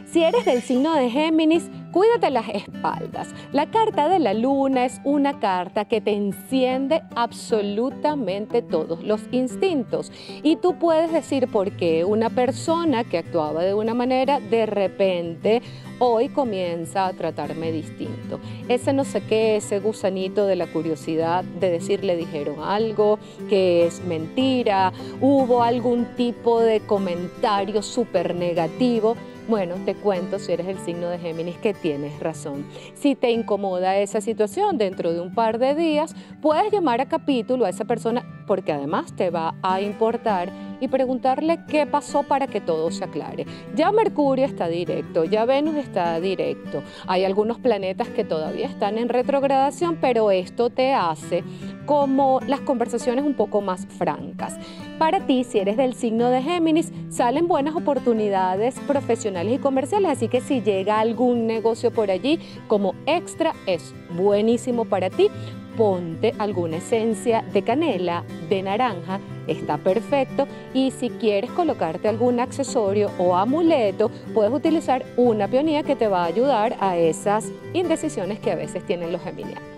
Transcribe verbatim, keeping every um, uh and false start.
Si eres del signo de Géminis, cuídate las espaldas. La carta de la luna es una carta que te enciende absolutamente todos los instintos. Y tú puedes decir por qué una persona que actuaba de una manera, de repente, hoy comienza a tratarme distinto. Ese no sé qué, ese gusanito de la curiosidad de decir le dijeron algo, que es mentira, hubo algún tipo de comentario súper negativo. Bueno, te cuento, si eres el signo de Géminis, que tienes razón. Si te incomoda esa situación dentro de un par de días, puedes llamar a capítulo a esa persona, porque además te va a importar, y preguntarle qué pasó para que todo se aclare. Ya Mercurio está directo, ya Venus está directo. Hay algunos planetas que todavía están en retrogradación, pero esto te hace como las conversaciones un poco más francas. Para ti, si eres del signo de Géminis, salen buenas oportunidades profesionales y comerciales, así que si llega algún negocio por allí como extra, es buenísimo para ti. Ponte alguna esencia de canela, de naranja, está perfecto. Y si quieres colocarte algún accesorio o amuleto, puedes utilizar una peonía que te va a ayudar a esas indecisiones que a veces tienen los geminianos.